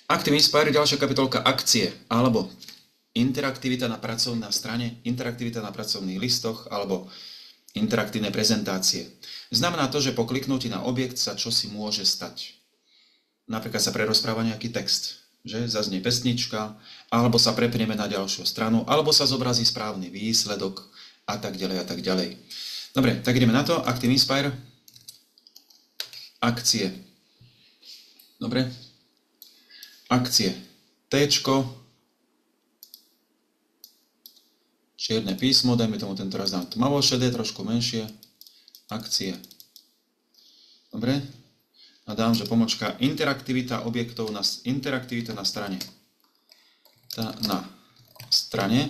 Active Inspire, ďalšia kapitolka akcie, alebo interaktivita na pracovnej strane, interaktivita na pracovných listoch, alebo interaktívne prezentácie. Znamená to, že po kliknutí na objekt sa čosi môže stať. Napríklad sa prerozpráva nejaký text, že zaznie pesnička, alebo sa prepneme na ďalšiu stranu, alebo sa zobrazí správny výsledok a tak ďalej a tak ďalej. Dobre, tak ideme na to. Active Inspire. Akcie. Dobre. Akcie. Téčko. Čierne písmo, dajme tomu tento raz dám tmavo šedé, trošku menšie. Akcie. Dobre. A dám, že pomočka interaktivita objektov na interaktivita na strane. Na strane.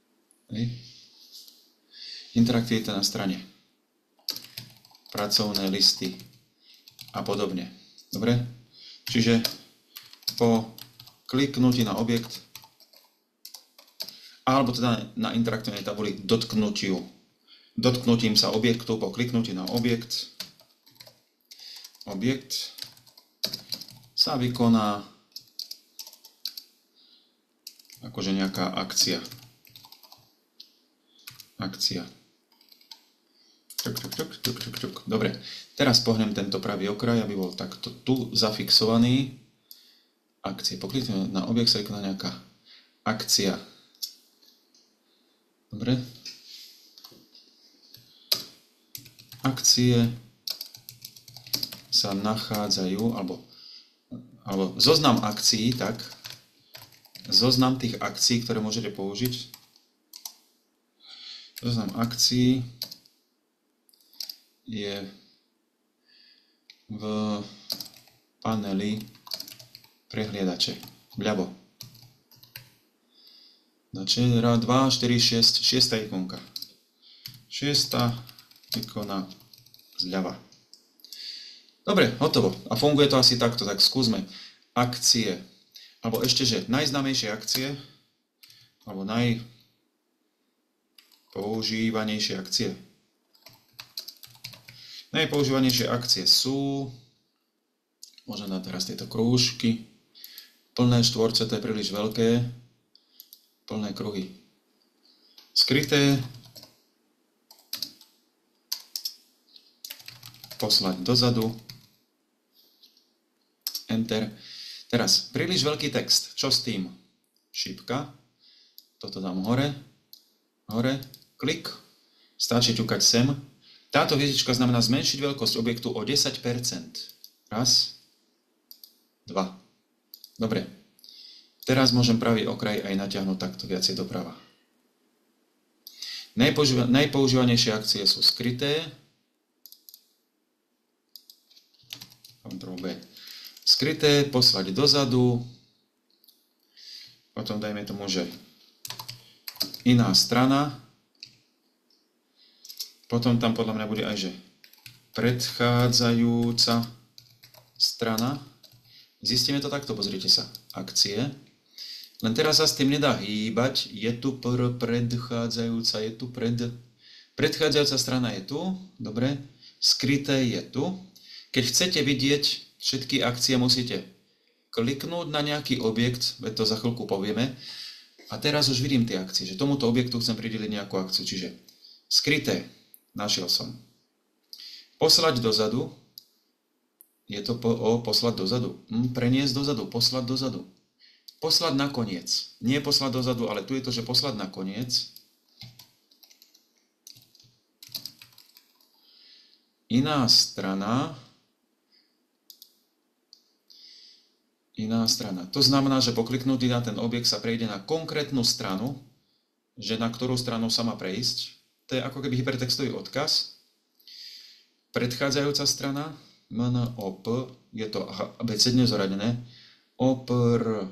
Interaktivita na strane. Pracovné listy a podobne. Dobre? Čiže po kliknutí na objekt alebo teda na interaktívnej tabuli dotknutím sa objektu, po kliknutí na objekt sa vykoná akože nejaká akcia. Dobre, teraz pohnem tento pravý okraj, aby bol takto tu zafixovaný. Akcie. Po kliknutí na objekt sa vykoná nejaká akcia. Dobre. Akcie sa nachádzajú, alebo zoznam akcií, tak. Zoznam tých akcií, ktoré môžete použiť. Zoznam akcií je v paneli prehliadače. Vľavo. 2, 4, 6, 6 ikonka. 6 ikona zľava. Dobre, hotovo. A funguje to asi takto, tak skúsme. Akcie. Alebo ešte, že najznámejšie akcie, alebo najpoužívanejšie akcie. Najpoužívanejšie akcie sú, môžem dať teraz tieto krúžky, plné štvorce, to je príliš veľké, plné kruhy. Skryté, poslať dozadu, enter. Teraz, príliš veľký text, čo s tým? Šípka, toto dám hore, klik, stačí ťukať sem. Táto hviezdička znamená zmenšiť veľkosť objektu o 10%. Raz, dva. Dobre. Teraz môžem pravý okraj aj natiahnuť takto viacej doprava. Najpoužívanejšie akcie sú skryté. Ctrl B. Skryté, poslať dozadu. Potom dajme tomu, že iná strana. Potom tam podľa mňa bude aj, že predchádzajúca strana. Zistíme to takto, pozrite sa. Akcie. Len teraz sa s tým nedá hýbať. Je tu predchádzajúca, je tu predchádzajúca strana je tu. Dobre. Skryté je tu. Keď chcete vidieť všetky akcie, musíte kliknúť na nejaký objekt, veď to za chvíľku povieme. A teraz už vidím tie akcie, že tomuto objektu chcem prideliť nejakú akciu. Čiže skryté. Našiel som. Poslať dozadu. Je to poslať dozadu. Preniesť dozadu. Poslať dozadu. Poslať na koniec. Nie poslať dozadu, ale tu je to, že poslať na koniec. Iná strana. Iná strana. To znamená, že po kliknutí na ten objekt sa prejde na konkrétnu stranu, že na ktorú stranu sa má prejsť. To je ako keby hypertextový odkaz. Predchádzajúca strana, MNOP, je to abecedne zoradené, OPR.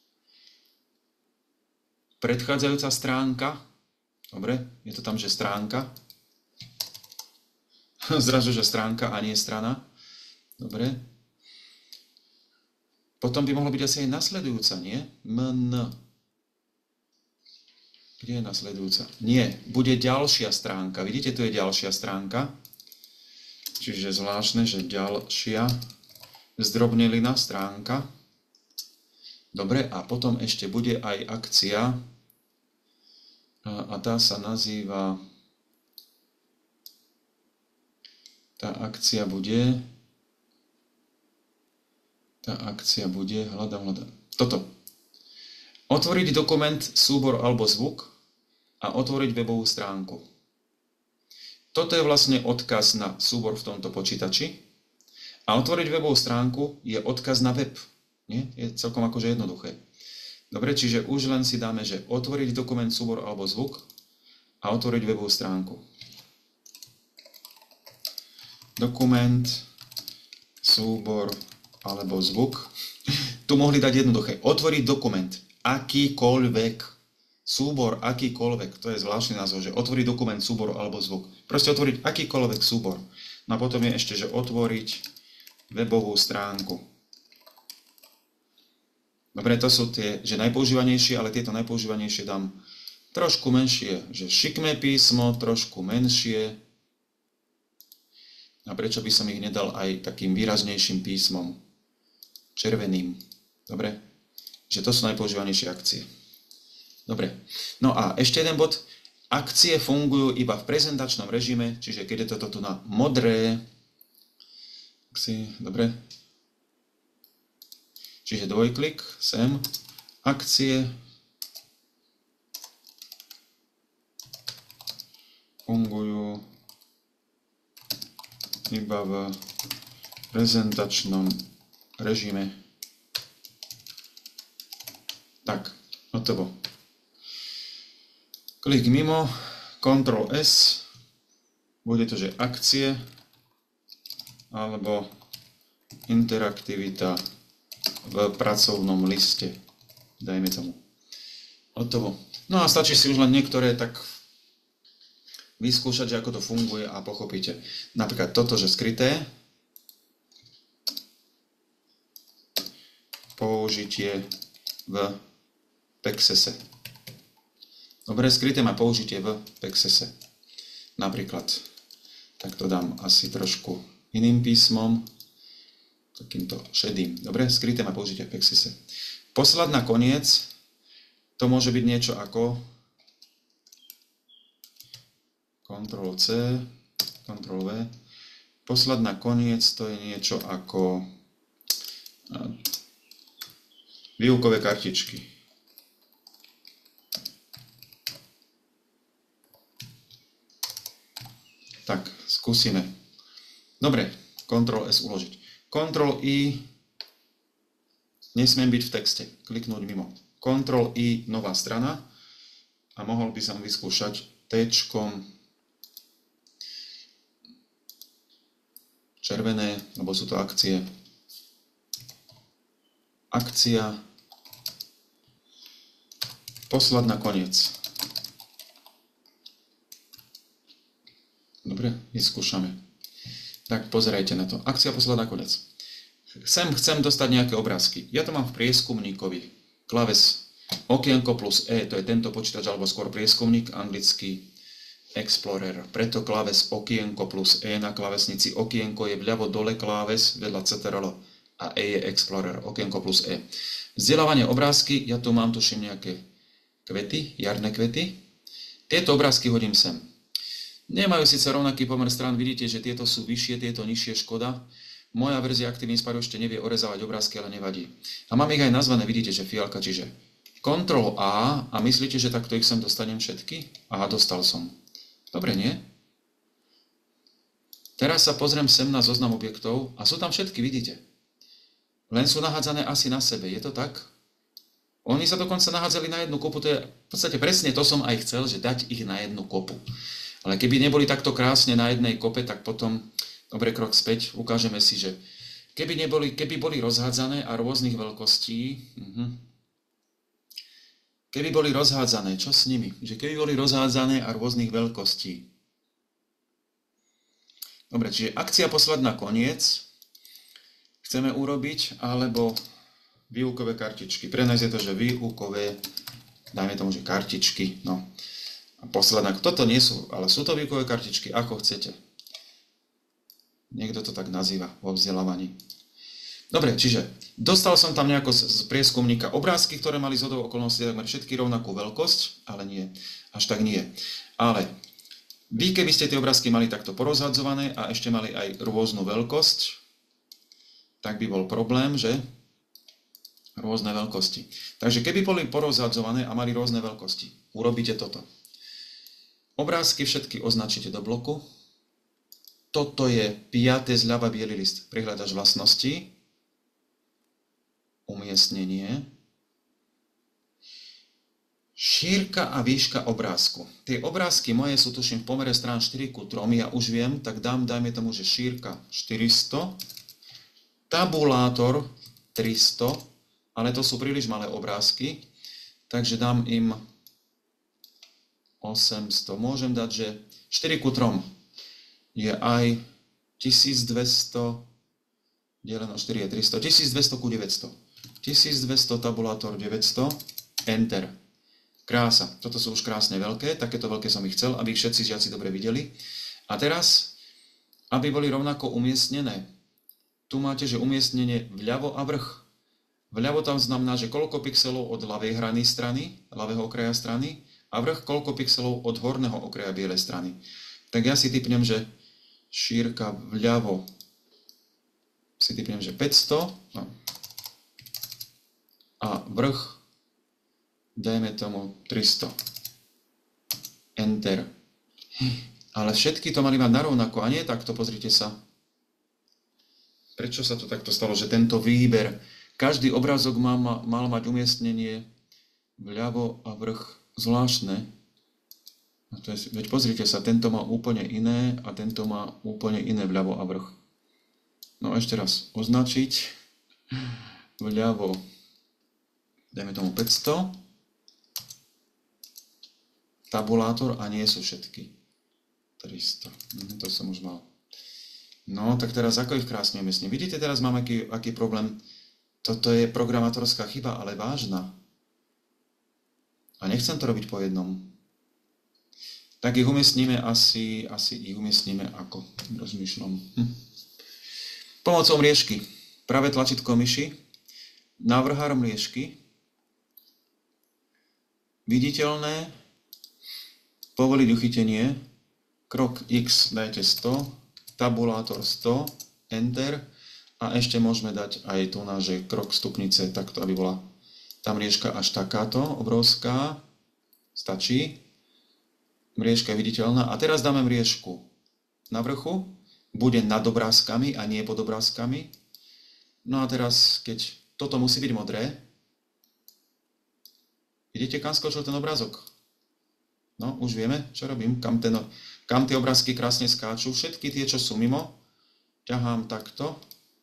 Predchádzajúca stránka, dobre, je to tam, že stránka. Zrazu, že stránka a nie strana. Dobre. Potom by mohlo byť asi aj nasledujúca, nie? MN. Kde je nasledujúca? Nie, bude ďalšia stránka. Vidíte, tu je ďalšia stránka. Čiže zvláštne, že ďalšia zdrobnelina stránka. Dobre, a potom ešte bude aj akcia a tá sa nazýva, tá akcia bude, hľadám, toto. Otvoriť dokument, súbor alebo zvuk a otvoriť webovú stránku. Toto je vlastne odkaz na súbor v tomto počítači a otvoriť webovú stránku je odkaz na web. Nie? Je celkom akože jednoduché. Dobre, čiže už len si dáme, že otvoriť dokument, súbor alebo zvuk a otvoriť webovú stránku. Dokument, súbor alebo zvuk. Tu mohli dať jednoduché. Otvoriť dokument, akýkoľvek. Súbor, akýkoľvek. To je zvláštny názov, že otvoriť dokument, súbor alebo zvuk. Proste otvoriť akýkoľvek súbor. No a potom je ešte, že otvoriť webovú stránku. Dobre, to sú tie, že najpoužívanejšie, ale tieto najpoužívanejšie dám trošku menšie, že šikmé písmo, trošku menšie. A prečo by som ich nedal aj takým výraznejším písmom, červeným. Dobre, že to sú najpoužívanejšie akcie. Dobre, no a ešte jeden bod. Akcie fungujú iba v prezentačnom režime, čiže keď je toto tu na modré, dobre, čiže dvojklik, sem, akcie, fungujú iba v prezentačnom režime. Tak, hotovo. Klik mimo, Ctrl S, bude to, že akcie, alebo interaktivita v pracovnom liste, dajme tomu. Hotovo. No a stačí si už len niektoré tak vyskúšať, že ako to funguje a pochopíte. Napríklad toto, že skryté, použitie v Pexese. Dobre, skryté má použitie v Pexese. Napríklad, tak to dám asi trošku iným písmom, takýmto šedým. Dobre, skryté má použitie v Pexese. Poslať na koniec, to môže byť niečo ako Ctrl C, Ctrl V. Poslať na koniec, to je niečo ako výukové kartičky. Tak, skúsime. Dobre, Ctrl S uložiť. Ctrl I, nesmiem byť v texte, kliknúť mimo. Ctrl I, nová strana a mohol by som vyskúšať T-čkom červené, lebo sú to akcie. Akcia, poslať na koniec. Dobre, vyskúšame. Tak pozerajte na to. Akcia poslať na koniec. Chcem dostať nejaké obrázky. Ja to mám v prieskumníkovi. Kláves okienko plus E, to je tento počítač, alebo skôr prieskumník, anglický Explorer. Preto kláves okienko plus E na klávesnici. Okienko je vľavo dole kláves, vedľa CTRL a E je Explorer. Okienko plus E. Vzdelávanie obrázky, ja tu mám tuším nejaké kvety, jarné kvety. Tieto obrázky hodím sem. Nemajú síce rovnaký pomer strán, vidíte, že tieto sú vyššie, tieto nižšie, škoda. Moja verzia ActiveInspire ešte nevie orezávať obrázky, ale nevadí. A mám ich aj nazvané, vidíte, že fialka, čiže Ctrl A a myslíte, že takto ich sem dostanem všetky? Aha, dostal som. Dobre, nie? Teraz sa pozriem sem na zoznam objektov a sú tam všetky, vidíte. Len sú nahádzané asi na sebe, je to tak? Oni sa dokonca nahádzali na jednu kopu, to je v podstate presne to som aj chcel, že dať ich na jednu kopu. Ale keby neboli takto krásne na jednej kope, tak potom, dobre, krok späť, ukážeme si, že keby boli rozhádzané a rôznych veľkostí, keby boli rozhádzané, čo s nimi? Že keby boli rozhádzané a rôznych veľkostí. Dobre, čiže akcia poslať na koniec chceme urobiť, alebo výukové kartičky. Pre nás je to, že výukové, dajme tomu, že kartičky, no. A posledná, toto nie sú, ale sú to výukové kartičky, ako chcete. Niekto to tak nazýva vo vzdelávaní. Dobre, čiže dostal som tam nejako z prieskumníka obrázky, ktoré mali zhodou okolností takmer všetky rovnakú veľkosť, ale nie, až tak nie. Ale vy, keby ste tie obrázky mali takto porozhadzované a ešte mali aj rôznu veľkosť, tak by bol problém, že rôzne veľkosti. Takže keby boli porozhadzované a mali rôzne veľkosti, urobíte toto. Obrázky všetky označíte do bloku. Toto je 5. zľava biely list. Prihľadač vlastnosti. Umiestnenie. Šírka a výška obrázku. Tie obrázky moje sú tuším v pomere strán 4:3, ja už viem, tak dajme tomu, že šírka 400, tabulátor 300, ale to sú príliš malé obrázky, takže dám im 800. Môžem dať, že 4:3 je aj 1200 deleno 4 je 300, 1200 ku 900. 1200 tabulátor 900, enter. Krása. Toto sú už krásne veľké, takéto veľké som ich chcel, aby ich všetci žiaci dobre videli. A teraz, aby boli rovnako umiestnené. Tu máte, že umiestnenie vľavo a vrch. Vľavo tam znamená, že koľko pixelov od ľavej hrany strany, ľavého okraja strany, a vrch koľko pixelov od horného okraja bielej strany. Tak ja si tipnem, že šírka vľavo si tipnem, že 500, no. A vrch dajme tomu 300. Enter. Ale všetky to mali mať narovnako, a nie takto, pozrite sa. Prečo sa to takto stalo, že tento výber, každý obrázok mal mať umiestnenie vľavo a vrch zvláštne. A to je, veď pozrite sa, tento má úplne iné a tento má úplne iné vľavo a vrch. No ešte raz, označiť vľavo, dajme tomu 500, tabulátor a nie sú všetky. 300. To som už mal. No, tak teraz ako ich krásne umiestním. Vidíte, teraz mám aký problém. Toto je programátorská chyba, ale vážna. A nechcem to robiť po jednom. Tak ich umiestníme asi ich umiestníme ako? Rozmýšľam. Pomocou mriežky. Pravé tlačítko myši. Návrhár mriežky. Viditeľné. Povoliť uchytenie, krok X dajte 100, tabulátor 100, Enter a ešte môžeme dať aj tu na, že krok stupnice, takto, aby bola tá mriežka až takáto, obrovská, stačí. Mriežka je viditeľná a teraz dáme mriežku na vrchu, bude nad obrázkami a nie pod obrázkami. No a teraz, keď toto musí byť modré, vidíte, kam skočil ten obrázok? No, už vieme, čo robím, kam tie obrázky krásne skáču. Všetky tie, čo sú mimo, ťahám takto.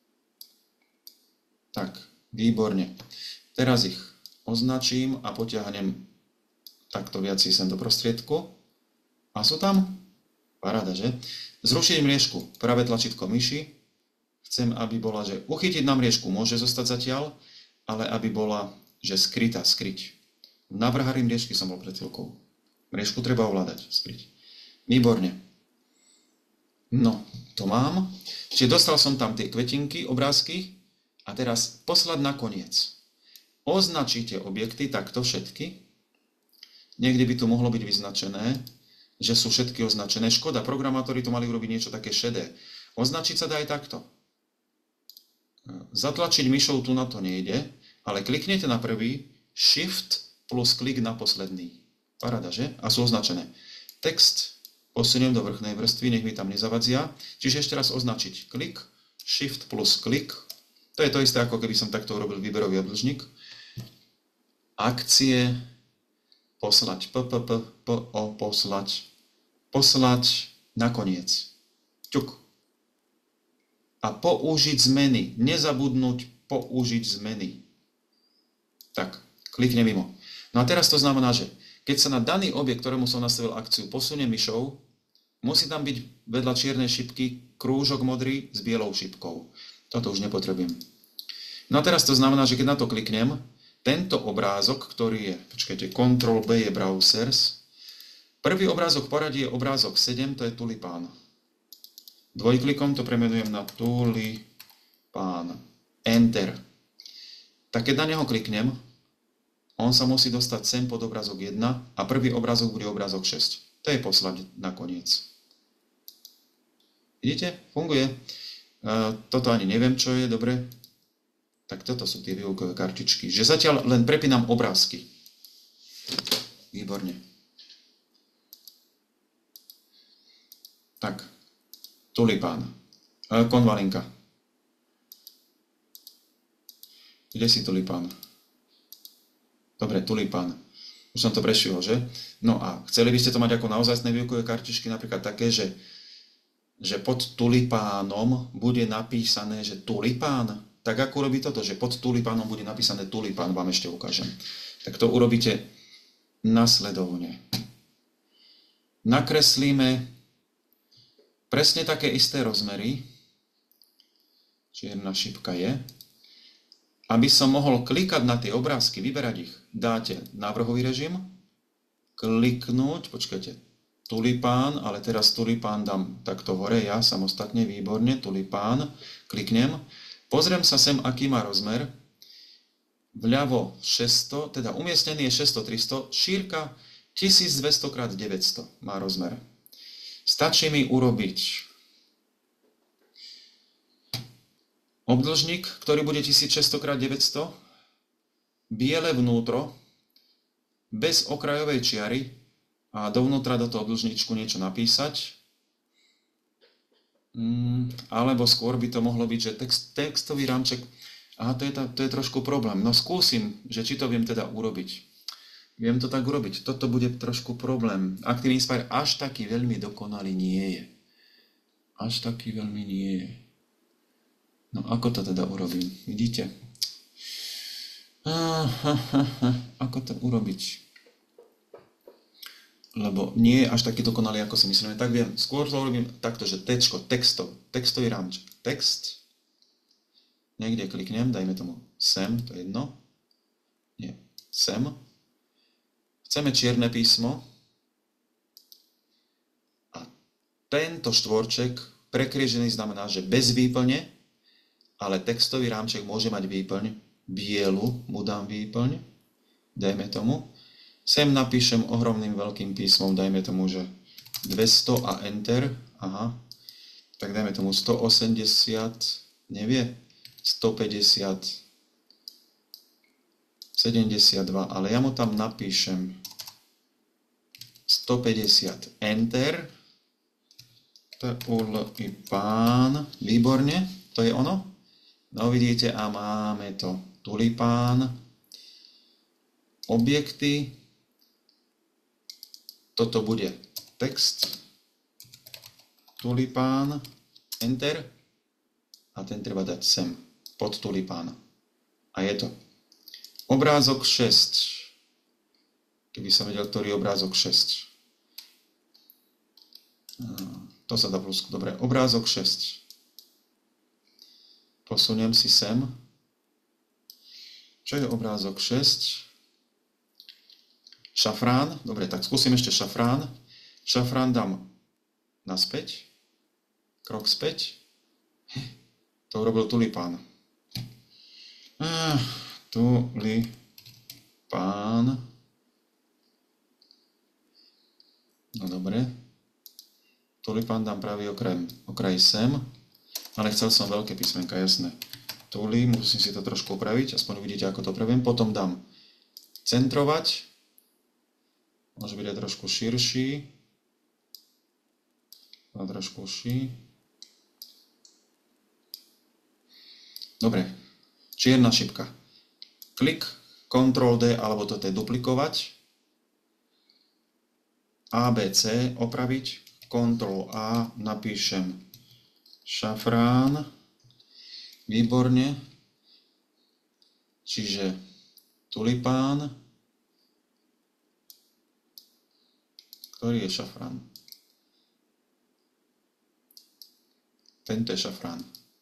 Tak, výborne. Teraz ich označím a potiahnem takto viac sem do prostriedku. A sú tam? Paráda, že? Zrušiť mriežku, pravé tlačítko myši. Chcem, aby bola, že uchytiť na mriežku môže zostať zatiaľ, ale aby bola, že skrytá, skryť. V návrhári mriežky som bol pred chvíľkou. Mriežku treba ovládať, skryť. Výborne. No, to mám. Čiže dostal som tam tie kvetinky, obrázky a teraz poslať na koniec. Označíte objekty, takto všetky. Niekde by tu mohlo byť vyznačené, že sú všetky označené. Škoda, programátori tu mali urobiť niečo také šedé. Označiť sa dá aj takto. Zatlačiť myšou tu na to nejde, ale kliknete na prvý, Shift plus klik na posledný. Paráda, že? A sú označené. Text posuniem do vrchnej vrstvy, nech mi tam nezavadzia. Čiže ešte raz označiť klik, Shift plus klik. To je to isté, ako keby som takto urobil výberový obdĺžnik. Akcie, poslať, poslať, poslať, nakoniec. Ťuk. A použiť zmeny. Nezabudnúť použiť zmeny. Tak, klikne mimo. No a teraz to znamená, že keď sa na daný objekt, ktorému som nastavil akciu, posunie myšou, musí tam byť vedľa čiernej šipky krúžok modrý s bielou šipkou. Toto už nepotrebujem. No a teraz to znamená, že keď na to kliknem, tento obrázok, ktorý je, počkajte, Ctrl B je browsers, prvý obrázok v poradí je obrázok 7, to je tulipán. Dvojklikom to premenujem na tulipán. Enter. Tak keď na neho kliknem, on sa musí dostať sem pod obrázok 1 a prvý obrázok bude obrázok 6. To je poslať nakoniec. Vidíte? Funguje. Toto ani neviem, čo je, dobre. Tak toto sú tie výukové kartičky. Že zatiaľ len prepínam obrázky. Výborne. Tak. Tulipán. Konvalinka. Kde si tulipán? Dobre, tulipán. Už som to prešiel, že? No a chceli by ste to mať ako naozajstné výukové kartičky, napríklad také, že pod tulipánom bude napísané, že tulipán. Tak ako urobí toto, že pod tulipánom bude napísané tulipán, vám ešte ukážem. Tak to urobíte nasledovne. Nakreslíme presne také isté rozmery. Čierna šipka je. Aby som mohol klikať na tie obrázky, vyberať ich, dáte návrhový režim, kliknúť, počkajte, tulipán, ale teraz tulipán dám takto hore, ja samostatne, výborne, tulipán, kliknem, pozriem sa sem, aký má rozmer, vľavo 600, teda umiestnený je 600-300, šírka 1200x900 má rozmer. Stačí mi urobiť obdĺžnik, ktorý bude 1600x900, biele vnútro, bez okrajovej čiary a dovnútra do toho obdĺžničku niečo napísať. Alebo skôr by to mohlo byť, že textový rámček, to je trošku problém. No skúsim, že či to viem teda urobiť. Viem to tak urobiť. Toto bude trošku problém. Active Inspire až taký veľmi dokonalý nie je. Až taký veľmi nie je. No ako to teda urobím? Vidíte? Ako to urobiť? Lebo nie je až taký dokonalý, ako si myslíme. Tak viem, skôr to urobím takto, že textový rámček. Text. Niekde kliknem, dajme tomu sem, to je jedno. Nie, sem. Chceme čierne písmo. A tento štvorček prekrížený znamená, že bez výplne, ale textový rámček môže mať výplň. Bielu mu dám výplň. Dajme tomu. Sem napíšem ohromným veľkým písmom. Dajme tomu, že 200 a Enter. Aha. Tak dajme tomu 180. Nevie. 150. 72. Ale ja mu tam napíšem 150. Enter. Tulipán. Výborne. To je ono. No vidíte, a máme to tulipán, objekty, toto bude text, tulipán, Enter, a ten treba dať sem, pod tulipán. A je to. Obrázok 6. Keby som vedel, ktorý je obrázok 6. To sa dá plusku. Dobre, obrázok 6. Posuniem si sem. Čo je obrázok 6? Šafrán. Dobre, tak skúsim ešte šafrán. Šafrán dám naspäť. Krok späť. To urobil tulipán. Tulipán. No dobre. Tulipán dám pravý okraj sem. Ale chcel som veľké písmenka, jasné. Tuli, musím si to trošku upraviť, aspoň uvidíte, ako to pravím. Potom dám centrovať. Môže byť aj trošku širší. A trošku užší. Dobre, čierna šipka. Klik, Ctrl D, alebo toto je duplikovať. ABC, opraviť. Ctrl A, napíšem šafrán, výborne, čiže tulipán, ktorý je šafrán? Tento je šafrán.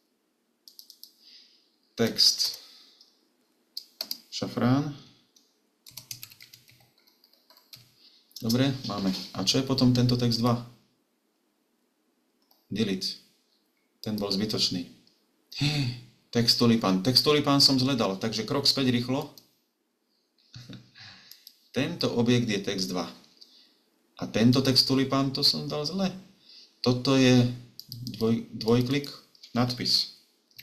Text, šafrán, dobre, máme. A čo je potom tento text 2? Delete. Ten bol zbytočný. Text tulipán. Text tulipán som zle dal, takže krok späť rýchlo. Tento objekt je text 2. A tento text tulipán to som dal zle. Toto je dvojklik, nadpis.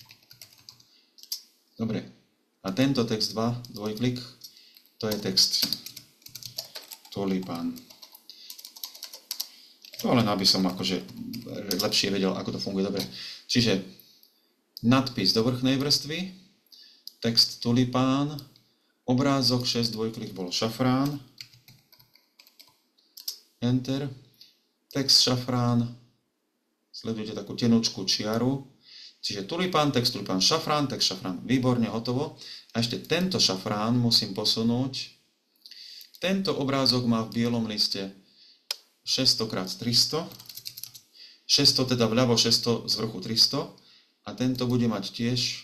Dobre. A tento text 2, dvojklik, to je text tulipán. To len aby som akože lepšie vedel, ako to funguje. Dobre. Čiže nadpis do vrchnej vrstvy, text tulipán, obrázok 6, dvojklik bol šafrán, enter, text šafrán, sledujete takú tenučku čiaru, čiže tulipán, text tulipán, šafrán, text šafrán, výborne, hotovo. A ešte tento šafrán musím posunúť. Tento obrázok má v bielom liste 600x300, 600 teda vľavo, 600 z vrchu 300 a tento bude mať tiež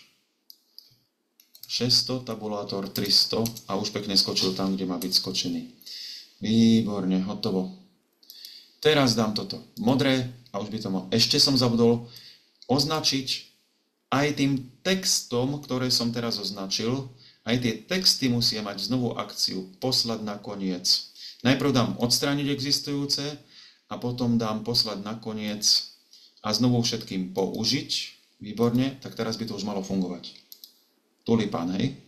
600, tabulátor 300 a už pekne skočil tam, kde má byť skočený. Výborne, hotovo. Teraz dám toto modré a už by to mohol. Ešte som zabudol označiť aj tým textom, ktoré som teraz označil, aj tie texty musia mať znovu akciu poslať na koniec. Najprv dám odstrániť existujúce a potom dám poslať na koniec a znovu všetkým použiť. Výborne, tak teraz by to už malo fungovať. Tulipán, hej?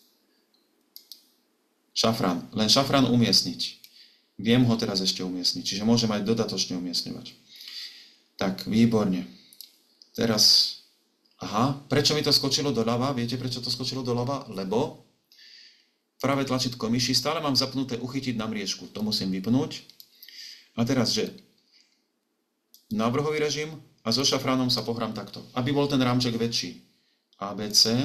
Šafrán. Len šafrán umiestniť. Viem ho teraz ešte umiestniť, čiže môžem aj dodatočne umiestňovať. Tak, výborne. Teraz, prečo mi to skočilo doľava? Viete, prečo to skočilo doľava? Lebo pravé tlačítko myši stále mám zapnuté uchytiť na mriežku. To musím vypnúť. A teraz, že návrhový režim a so šafránom sa pohrám takto. Aby bol ten rámček väčší. ABC,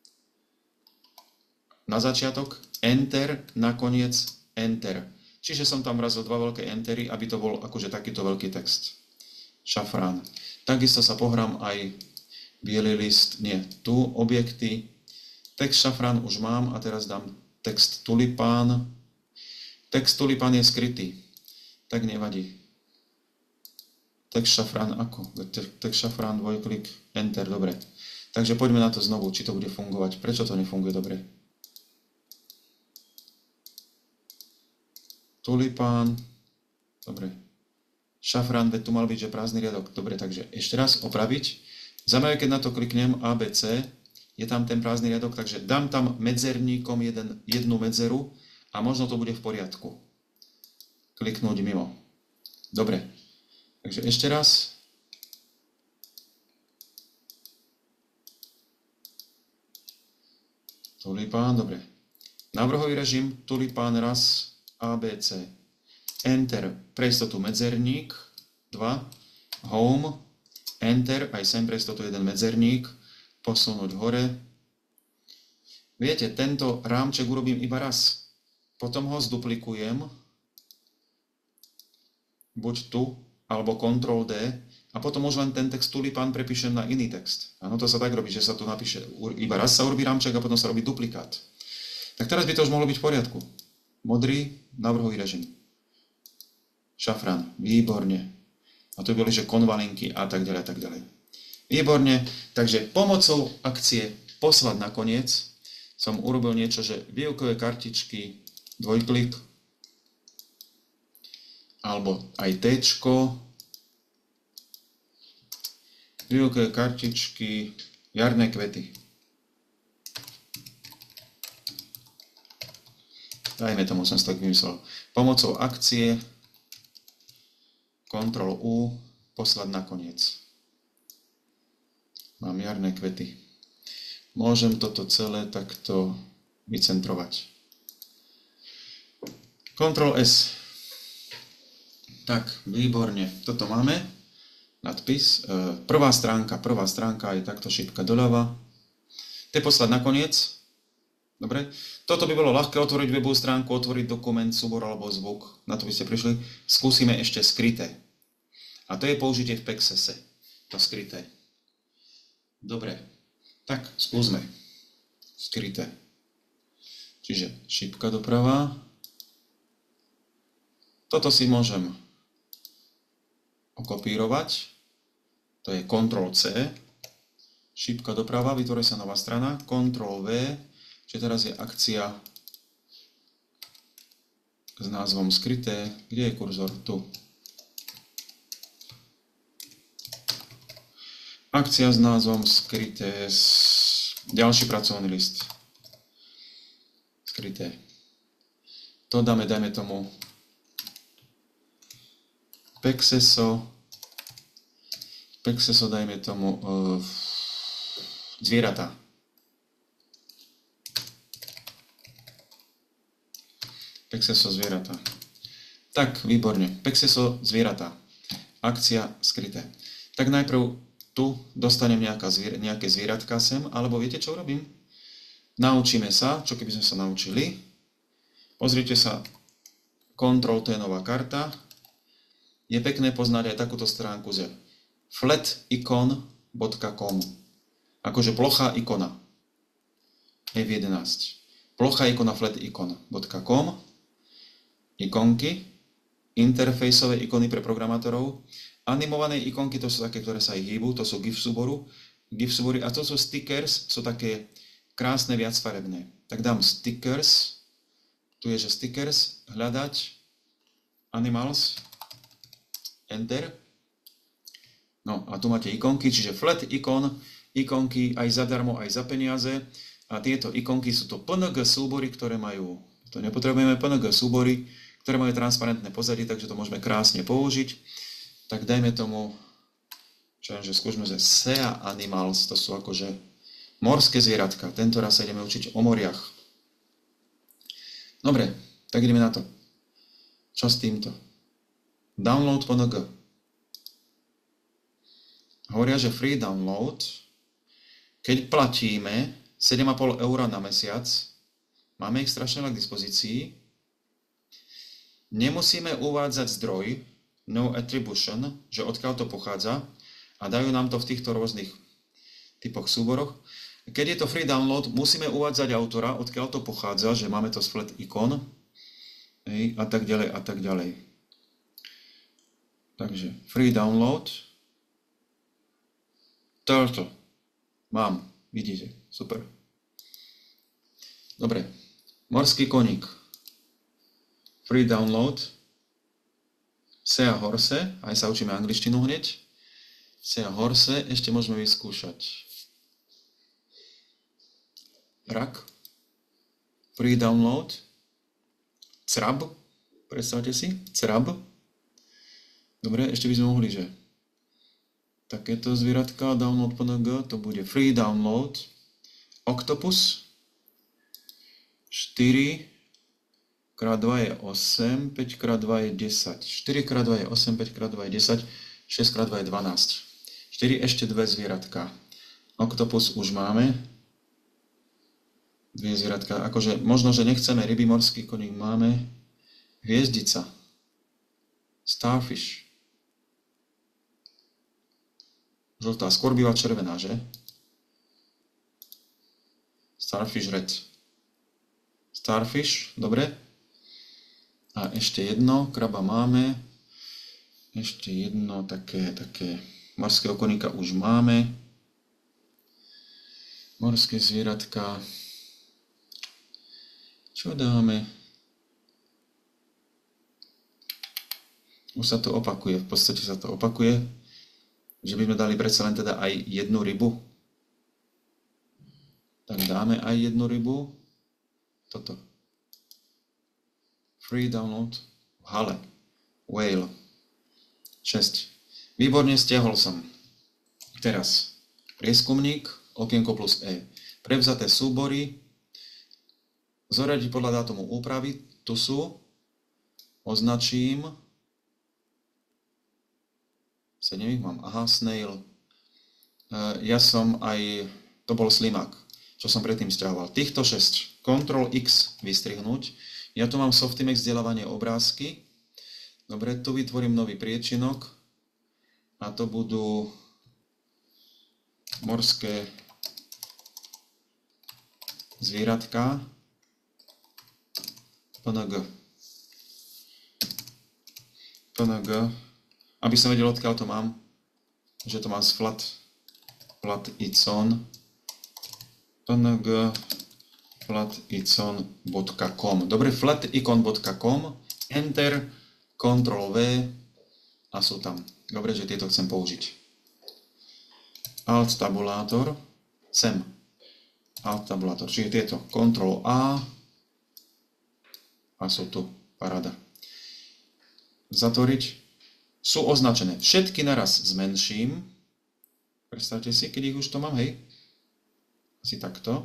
na začiatok, Enter, nakoniec Enter. Čiže som tam vrazil dva veľké entery, aby to bol akože takýto veľký text. Šafrán. Takisto sa pohrám aj biely list, nie, tu objekty. Text šafrán už mám a teraz dám text tulipán. Text tulipán je skrytý, tak nevadí. Text šafrán ako? Text šafrán, dvojklik, enter, dobre. Takže poďme na to znovu, či to bude fungovať. Prečo to nefunguje dobre? Tulipán, dobre. Šafrán, veď tu mal byť, že prázdny riadok. Dobre, takže ešte raz opraviť. Zaujímavé, keď na to kliknem ABC, je tam ten prázdny riadok, takže dám tam medzerníkom jednu medzeru a možno to bude v poriadku. Kliknúť mimo. Dobre. Takže ešte raz. Tulipán, dobre. Návrhový režim, tulipán raz, ABC. Enter, pre istotu medzerník, 2. Home, Enter, aj sem pre istotu jeden medzerník, posunúť hore. Viete, tento rámček urobím iba raz. Potom ho zduplikujem, buď tu, alebo Ctrl D, a potom už len ten text tulipán prepíšem na iný text. Áno, to sa tak robí, že sa tu napíše, iba raz sa urobí rámček a potom sa robí duplikát. Tak teraz by to už mohlo byť v poriadku. Modrý, návrhový režim. Šafrán, výborne. A to boli, že konvalinky a tak ďalej, a tak ďalej. Výborne, takže pomocou akcie poslať na koniec som urobil niečo, že výukové kartičky, dvojklik, alebo aj T-čko, výukové kartičky, jarné kvety. Dajme tomu, som si tak vymyslel. Pomocou akcie Ctrl U, poslať na koniec. Mám jarné kvety. Môžem toto celé takto vycentrovať. Ctrl S. Tak, výborne. Toto máme. Nadpis. Prvá stránka je takto šipka doľava. To je poslať na koniec. Dobre? Toto by bolo ľahké otvoriť webovú stránku, otvoriť dokument, súbor alebo zvuk. Na to by ste prišli. Skúsime ešte skryté. A to je použitie v Pexese. To skryté. Dobre. Tak, skúsme. Skryté. Čiže šipka doprava. Toto si môžem okopírovať. To je Ctrl C. šípka doprava, vytvorí sa nová strana, Ctrl V, čiže teraz je akcia s názvom skryté. Kde je kurzor? Tu. Akcia s názvom skryté, ďalší pracovný list. Skryté. To dáme, dajme tomu Pexeso, dajme tomu zvieratá. Pexeso zvieratá. Tak, výborne. Pexeso zvieratá. Akcia skryté. Tak najprv tu dostanem nejaké zvieratka sem, alebo viete, čo urobím? Naučíme sa, čo keby sme sa naučili. Pozrite sa, Ctrl, to je nová karta. Je pekné poznať aj takúto stránku, že flaticon.com. Akože plochá ikona. F11. Plochá ikona flaticon.com. Ikonky. Interfejsové ikony pre programátorov. Animované ikonky, to sú také, ktoré sa aj hýbu, to sú GIF súbory. A to sú stickers, sú také krásne, viacfarebné. Tak dám stickers. Tu je, že stickers, hľadať, animals, enter. No a tu máte ikonky, čiže flat ikon, ikonky aj zadarmo, aj za peniaze. A tieto ikonky sú to PNG súbory, ktoré majú, to nepotrebujeme, PNG súbory, ktoré majú transparentné pozadie, takže to môžeme krásne použiť. Tak dajme tomu, čo viem, že skúšme, že Sea Animals, to sú akože morské zvieratka. Tento raz sa ideme učiť o moriach. Dobre, tak ideme na to. Čo s týmto? Download PNG. Hovoria, že free download. Keď platíme 7,5 € na mesiac, máme ich strašne veľa k dispozícii. Nemusíme uvádzať zdroj, no attribution, že odkiaľ to pochádza, a dajú nám to v týchto rôznych typoch súboroch. Keď je to free download, musíme uvádzať autora, odkiaľ to pochádza, že máme to z flat icon, a tak ďalej, a tak ďalej. Takže free download. Turtle. Mám, vidíte, super. Dobre, morský koník. Free download. Sea horse, aj sa učíme angličtinu hneď. Sea horse, ešte môžeme vyskúšať. Rak. Free download. Crab. Predstavte si, crab. Dobre, ešte by sme mohli, že takéto zvieratka, download PNG, to bude free download. Octopus. 4 x 2 je 8, 5 x 2 je 10. 4 x 2 je 8, 5 x 2 je 10, 6 x 2 je 12. 4 ešte dve zvieratka. Octopus už máme. Dve zvieratka. Akože možno, že nechceme ryby, morský koník máme. Hviezdica. Starfish. Žltá, skôr býva červená, že? Starfish red. Starfish, dobre. A ešte jedno, kraba máme. Ešte jedno také morského koníka už máme. Morské zvieratka. Čo dáme? Už sa to opakuje, v podstate sa to opakuje. Že by sme dali predsa len teda aj jednu rybu. Tak dáme aj jednu rybu. Toto. Free download. Hale. Whale. 6. Výborne, stiahol som. Teraz. Prieskumník. Okienko plus E. Prevzaté súbory. Zoradiť podľa dátumu úpravy. Tu sú. Označím. 7 ich mám. Aha, snail. Ja som aj, to bol slimák, čo som predtým stiahoval. Týchto 6. Ctrl X vystrihnúť. Ja tu mám Softimex vzdelávanie obrázky. Dobre, tu vytvorím nový priečinok. A to budú morské zvieratka. PNG. Aby som vedel, odkiaľ to mám, že to mám z flat platicon platicon.com. Dobre, flaticon.com, Enter, Ctrl V a sú tam. Dobre, že tieto chcem použiť. Alt tabulátor, sem. Alt tabulátor, čiže tieto. Ctrl A a sú tu. Paráda. Zatvoriť. Sú označené. Všetky naraz zmenším. Predstavte si, keď ich už to mám, hej. Asi takto.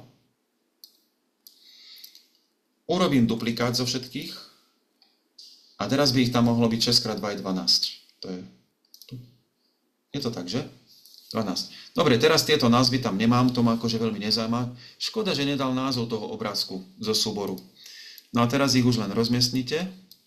Urobím duplikát zo všetkých. A teraz by ich tam mohlo byť 6x2 je 12. To je tu. Je to tak, že? 12. Dobre, teraz tieto názvy tam nemám, to ma akože veľmi nezaujíma. Škoda, že nedal názov toho obrázku zo súboru. No a teraz ich už len rozmiestnite.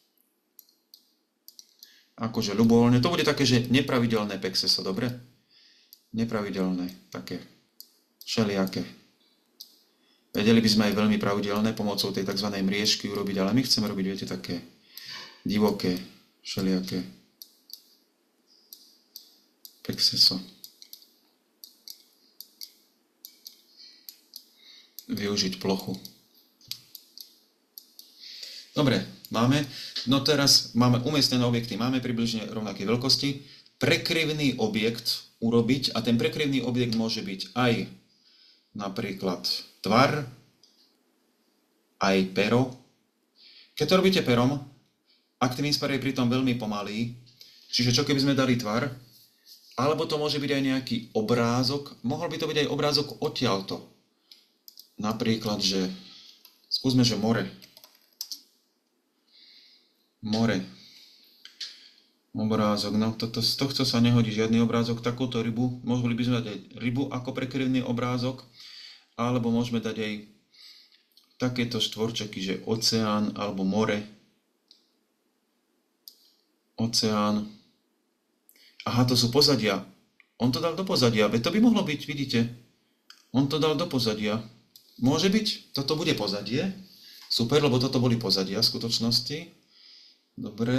Akože ľubovoľne. To bude také, že nepravidelné pexeso, dobre? Nepravidelné, také všelijaké. Vedeli by sme aj veľmi pravidelné pomocou tej tzv. Mriežky urobiť, ale my chceme robiť, viete, také divoké, všelijaké pexeso. Využiť plochu. Dobre, máme. No teraz máme umiestnené objekty, máme približne rovnaké veľkosti. Prekryvný objekt urobiť a ten prekryvný objekt môže byť aj napríklad tvar, aj pero. Keď to robíte perom, Active Inspire je pritom veľmi pomalý, čiže čo keby sme dali tvar, alebo to môže byť aj nejaký obrázok, mohol by to byť aj obrázok odtiaľto. Napríklad, že skúsme, že more. More. Obrázok, no z tohto sa nehodí žiadny obrázok, takúto rybu, mohli by sme dať aj rybu ako prekryvný obrázok, alebo môžeme dať aj takéto štvorčeky, že oceán alebo more. Oceán. Aha, to sú pozadia. On to dal do pozadia, veď to by mohlo byť, vidíte. On to dal do pozadia. Môže byť? Toto bude pozadie. Super, lebo toto boli pozadia v skutočnosti. Dobre.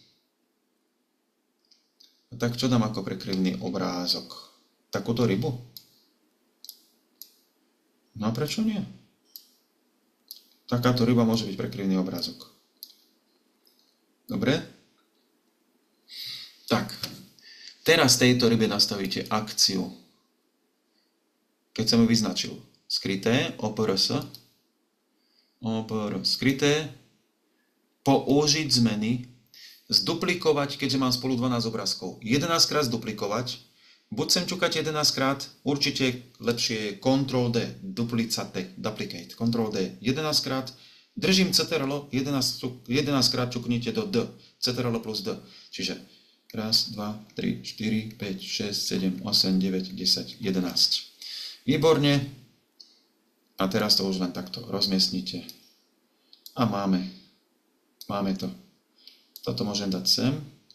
Tak čo dám ako prekryvný obrázok? Takúto rybu? No a prečo nie? Takáto ryba môže byť prekryvný obrázok. Dobre? Tak. Teraz tejto rybe nastavíte akciu. Keď som ju vyznačil. Skryté, OPRS. Skryté. Použiť zmeny. Zduplikovať, keďže mám spolu 12 obrázkov. 11 krát zduplikovať. Buď sem čukať 11 krát, určite lepšie je Ctrl D, duplicate, Ctrl D 11 krát. Držím CTRL, 11 krát čuknite do D, CTRL plus D. Čiže 1, 2, 3, 4, 5, 6, 7, 8, 9, 10, 11. Výborne. A teraz to už len takto rozmiestnite. A máme to. Toto môžem dať sem.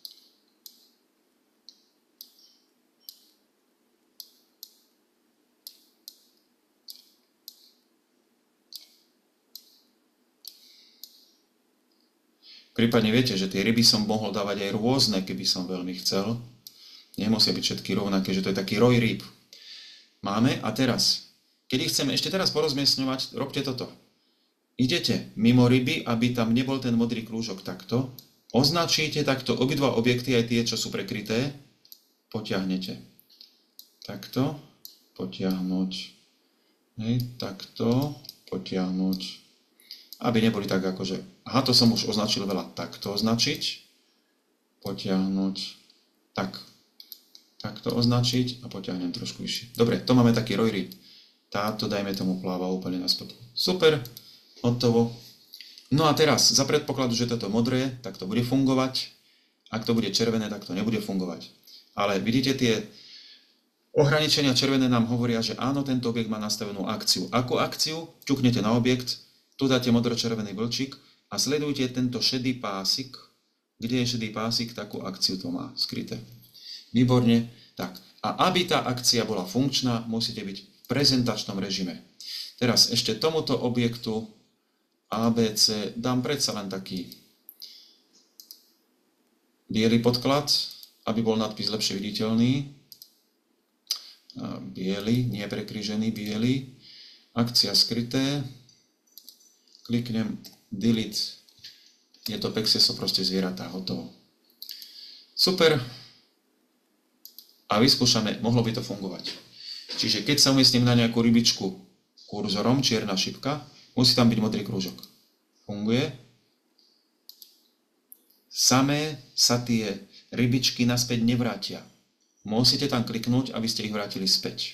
Prípadne viete, že tie ryby som mohol dávať aj rôzne, keby som veľmi chcel. Nemusia byť všetky rovnaké, že to je taký roj rýb. Máme a teraz, keď ich chceme ešte teraz porozmiestňovať, robte toto. Idete mimo ryby, aby tam nebol ten modrý krúžok takto. Označíte takto obidva objekty, aj tie, čo sú prekryté. Potiahnete. Takto. Potiahnuť. Hej, takto. Potiahnuť. Aby neboli tak akože... Aha, to som už označil veľa. Takto označiť. Potiahnuť. Tak. Takto označiť a potiahnem trošku vyššie. Dobre, to máme taký roj ryb. Táto, dajme tomu, pláva úplne na spod. Super. Hotovo. No a teraz, za predpokladu, že toto modré, tak to bude fungovať. Ak to bude červené, tak to nebude fungovať. Ale vidíte, tie ohraničenia červené nám hovoria, že áno, tento objekt má nastavenú akciu. Akú akciu? Čuknete na objekt, tu dáte modro-červený vlčík a sledujte tento šedý pásik. Kde je šedý pásik, takú akciu to má skryté. Výborne. Tak. A aby tá akcia bola funkčná, musíte byť v prezentačnom režime. Teraz ešte tomuto objektu ABC dám predsa len taký biely podklad, aby bol nadpis lepšie viditeľný. biely, nie prekrížený, biely. Akcia skryté. Kliknem delete. Je to Pexeso, proste zvieratá, hotovo. Super. A vyskúšame, mohlo by to fungovať. Čiže keď sa umiestním na nejakú rybičku kurzorom, čierna šipka, musí tam byť modrý krúžok. Funguje. Samé sa tie rybičky naspäť nevrátia. Musíte tam kliknúť, aby ste ich vrátili späť.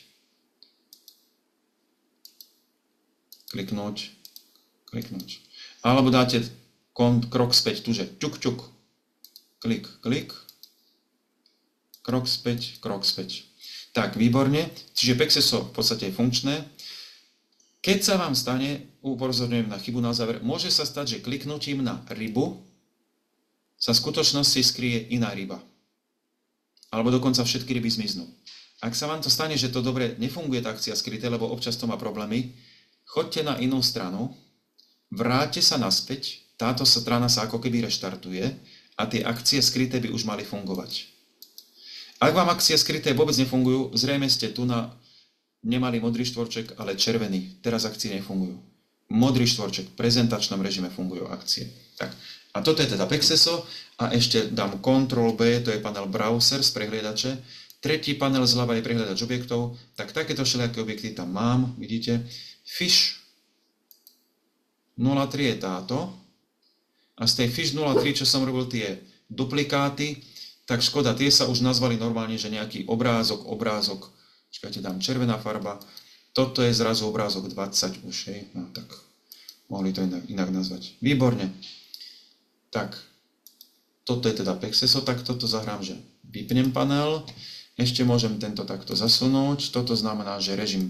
Kliknúť, kliknúť. Alebo dáte krok späť, tuže ťuk, ťuk. Klik, klik. Krok späť, krok späť. Tak, výborne. Čiže Pexeso v podstate je funkčné. Keď sa vám stane, upozorňujem na chybu na záver, môže sa stať, že kliknutím na rybu sa v skutočnosti skryje iná ryba. Alebo dokonca všetky ryby zmiznú. Ak sa vám to stane, že to dobre nefunguje tá akcia skryté, lebo občas to má problémy, choďte na inú stranu, vráťte sa naspäť, táto strana sa ako keby reštartuje a tie akcie skryté by už mali fungovať. Ak vám akcie skryté vôbec nefungujú, zrejme ste tu nemali modrý štvorček, ale červený. Teraz akcie nefungujú. Modrý štvorček, v prezentačnom režime fungujú akcie. Tak. A toto je teda Pexeso a ešte dám Ctrl B, to je panel Browser z prehliadače. Tretí panel zľava je prehliadač objektov. Tak takéto všelijaké objekty tam mám, vidíte. Fish 03 je táto. A z tej Fish 03, čo som robil tie duplikáty, tak škoda, tie sa už nazvali normálne, že nejaký obrázok, čakajte, dám červená farba, toto je zrazu obrázok 20 už, hej, no tak mohli to inak nazvať. Výborne. Tak, toto je teda Pexeso, tak toto zahrám, že vypnem panel, ešte môžem tento takto zasunúť, toto znamená, že režim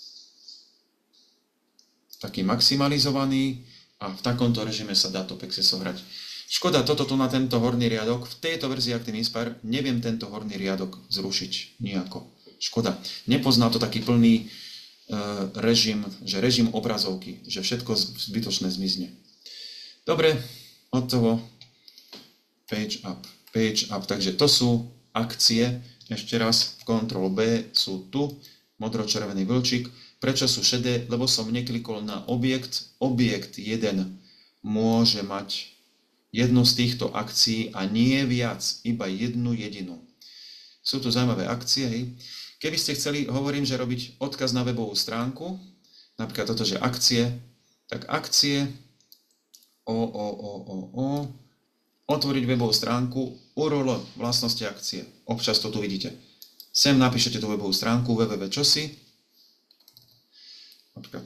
taký maximalizovaný a v takomto režime sa dá to Pexeso hrať. Škoda, toto tu na tento horný riadok, v tejto verzii Active Inspire neviem tento horný riadok zrušiť nejako. Škoda. Nepozná to taký plný režim, že režim obrazovky, že všetko zbytočné zmizne. Dobre, hotovo. Page up. Takže to sú akcie. Ešte raz, Ctrl B sú tu, modro-červený vlčík. Prečo sú šedé? Lebo som neklikol na objekt. Objekt 1 môže mať jednu z týchto akcií a nie viac, iba jednu jedinú. Sú tu zaujímavé akcie. Hej. Keby ste chceli, hovorím, že robiť odkaz na webovú stránku, napríklad toto, že akcie, tak akcie, otvoriť webovú stránku, URL, vlastnosti akcie. Občas to tu vidíte. Sem napíšete tú webovú stránku www.čosi, napríklad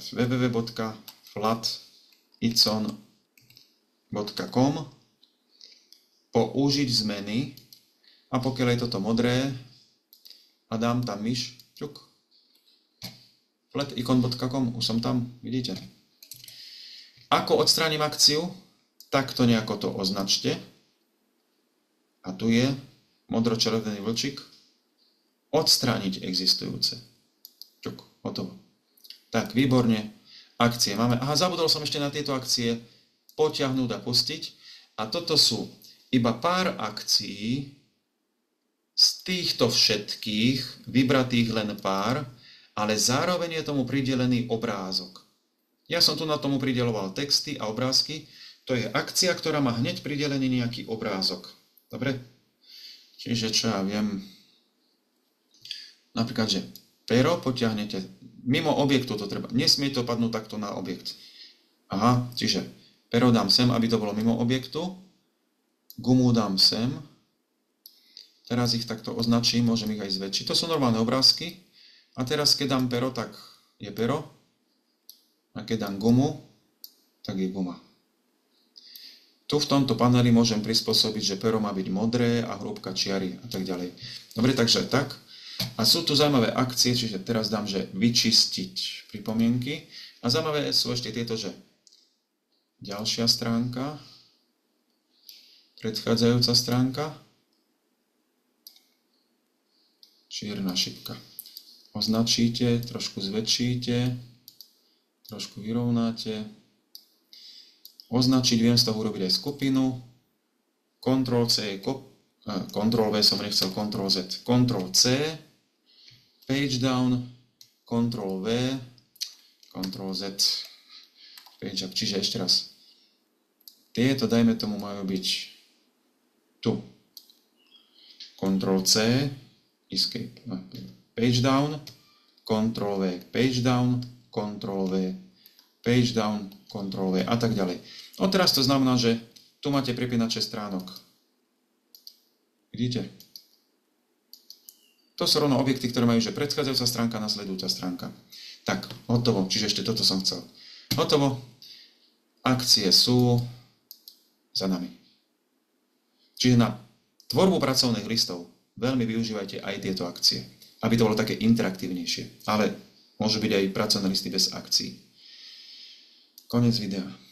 www.flaticon.com, použiť zmeny a pokiaľ je toto modré a dám tam myš, čuk, flaticon.com, už som tam, vidíte. Ako odstránim akciu, takto nejako to označte a tu je modro-červený vlčík, odstrániť existujúce. Čuk, hotovo. Tak, výborne, akcie máme. Aha, zabudol som ešte na tieto akcie, potiahnuť a pustiť a toto sú iba pár akcií z týchto všetkých, vybratých len pár, ale zároveň je tomu pridelený obrázok. Ja som tu na tomu prideloval texty a obrázky, to je akcia, ktorá má hneď pridelený nejaký obrázok. Dobre? Čiže čo ja viem, napríklad, že pero potiahnete, mimo objektu to treba, nesmie to padnúť takto na objekt. Aha, čiže pero dám sem, aby to bolo mimo objektu, gumu dám sem, teraz ich takto označím, môžem ich aj zväčšiť. To sú normálne obrázky. A teraz, keď dám pero, tak je pero. A keď dám gumu, tak je guma. Tu v tomto paneli môžem prispôsobiť, že pero má byť modré a hrúbka čiary a tak ďalej. Dobre, takže tak. A sú tu zaujímavé akcie, čiže teraz dám, že vyčistiť pripomienky. A zaujímavé sú ešte tieto, že ďalšia stránka, predchádzajúca stránka, čierna šipka. Označíte, trošku zväčšíte, trošku vyrovnáte. Označiť, viem z toho urobiť aj skupinu. Ctrl C je Ctrl V som nechcel, Ctrl Z. Ctrl C. page down, Ctrl V, Ctrl Z, page up. Čiže ešte raz. Tieto, dajme tomu, majú byť tu. Ctrl C, Escape. Page down, Ctrl V, page down, Ctrl V, page down, Ctrl V a tak ďalej. Teraz to znamená, že tu máte prepínače stránok. Vidíte? To sú rovno objekty, ktoré majú, že predchádzajúca stránka, nasledujúca stránka. Tak, hotovo. Čiže ešte toto som chcel. Hotovo. Akcie sú za nami. Čiže na tvorbu pracovných listov veľmi využívajte aj tieto akcie, aby to bolo také interaktívnejšie. Ale môžu byť aj pracovné listy bez akcií. Koniec videa.